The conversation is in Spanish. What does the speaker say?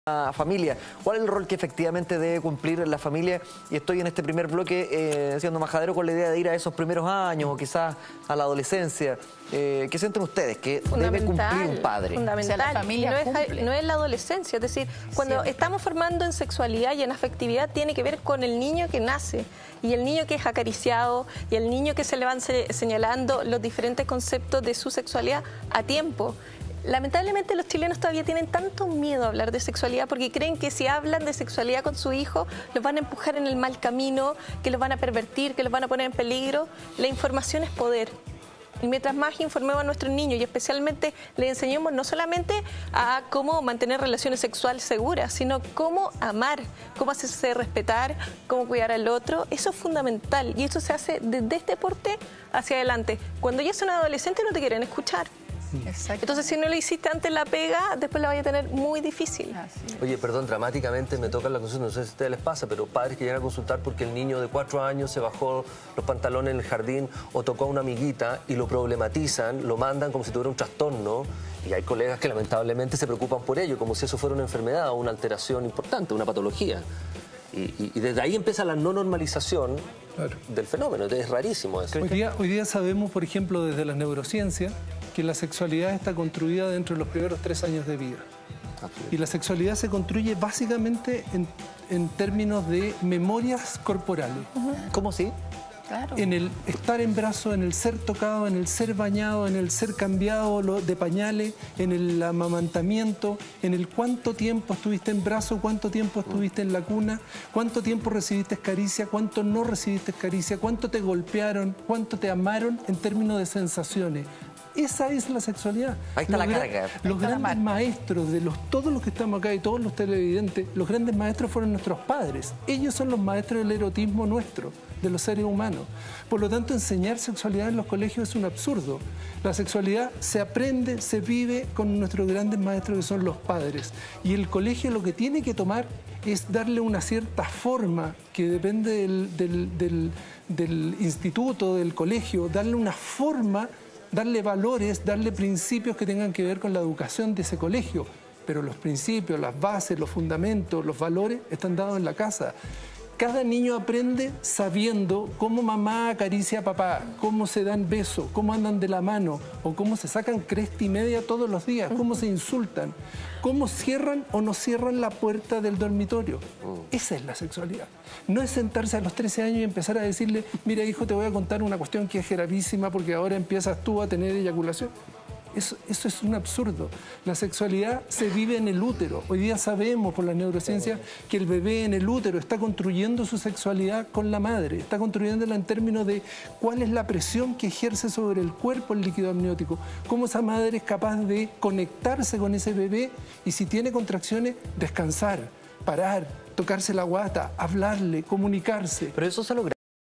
familia. ¿Cuál es el rol que efectivamente debe cumplir la familia? Y estoy en este primer bloque siendo majadero con la idea de ir a esos primeros años o quizás a la adolescencia. ¿Qué sienten ustedes que debe cumplir un padre? Fundamental. O sea, la familia no es la adolescencia, es decir, cuando estamos formando en sexualidad y en afectividad tiene que ver con el niño que nace y el niño que es acariciado y el niño que se le van señalando los diferentes conceptos de su sexualidad a tiempo. Lamentablemente los chilenos todavía tienen tanto miedo a hablar de sexualidad porque creen que si hablan de sexualidad con su hijo los van a empujar en el mal camino, que los van a pervertir, que los van a poner en peligro. La información es poder. Y mientras más informemos a nuestros niños y especialmente les enseñemos no solamente a cómo mantener relaciones sexuales seguras, sino cómo amar, cómo hacerse respetar, cómo cuidar al otro, eso es fundamental y eso se hace desde este porte hacia adelante. Cuando ya son adolescentes no te quieren escuchar. Exacto. Entonces, si no lo hiciste antes la pega, después la vaya a tener muy difícil. Oye, perdón, dramáticamente me toca la consulta, no sé si a ustedes les pasa, pero padres que llegan a consultar porque el niño de 4 años se bajó los pantalones en el jardín o tocó a una amiguita y lo problematizan, lo mandan como si tuviera un trastorno y hay colegas que lamentablemente se preocupan por ello, como si eso fuera una enfermedad o una alteración importante, una patología. Y desde ahí empieza la no normalización del fenómeno, es rarísimo eso. Hoy día sabemos, por ejemplo, desde las neurociencias, que la sexualidad está construida dentro de los primeros 3 años de vida. Y la sexualidad se construye básicamente en términos de memorias corporales. ¿Cómo sí? Claro. En el estar en brazos, en el ser tocado, en el ser bañado, en el ser cambiado de pañales, en el amamantamiento, en el cuánto tiempo estuviste en brazos, cuánto tiempo estuviste en la cuna, cuánto tiempo recibiste caricia, cuánto no recibiste caricia, cuánto te golpearon, cuánto te amaron en términos de sensaciones. Esa es la sexualidad. Ahí está la carga. Los grandes maestros de todos los que estamos acá y todos los televidentes, los grandes maestros fueron nuestros padres. Ellos son los maestros del erotismo nuestro, de los seres humanos. Por lo tanto, enseñar sexualidad en los colegios es un absurdo. La sexualidad se aprende, se vive con nuestros grandes maestros que son los padres. Y el colegio lo que tiene que tomar es darle una cierta forma que depende del instituto, del colegio, darle una forma, darle valores, darle principios que tengan que ver con la educación de ese colegio. Pero los principios, las bases, los fundamentos, los valores están dados en la casa. Cada niño aprende sabiendo cómo mamá acaricia a papá, cómo se dan besos, cómo andan de la mano o cómo se sacan cresta y media todos los días, cómo se insultan, cómo cierran o no cierran la puerta del dormitorio. Esa es la sexualidad. No es sentarse a los 13 años y empezar a decirle, mira hijo, te voy a contar una cuestión que es gravísima porque ahora empiezas tú a tener eyaculación. Eso es un absurdo. La sexualidad se vive en el útero. Hoy día sabemos por la neurociencia que el bebé en el útero está construyendo su sexualidad con la madre, está construyéndola en términos de cuál es la presión que ejerce sobre el cuerpo el líquido amniótico, cómo esa madre es capaz de conectarse con ese bebé y si tiene contracciones, descansar, parar, tocarse la guata, hablarle, comunicarse. Pero eso se logra.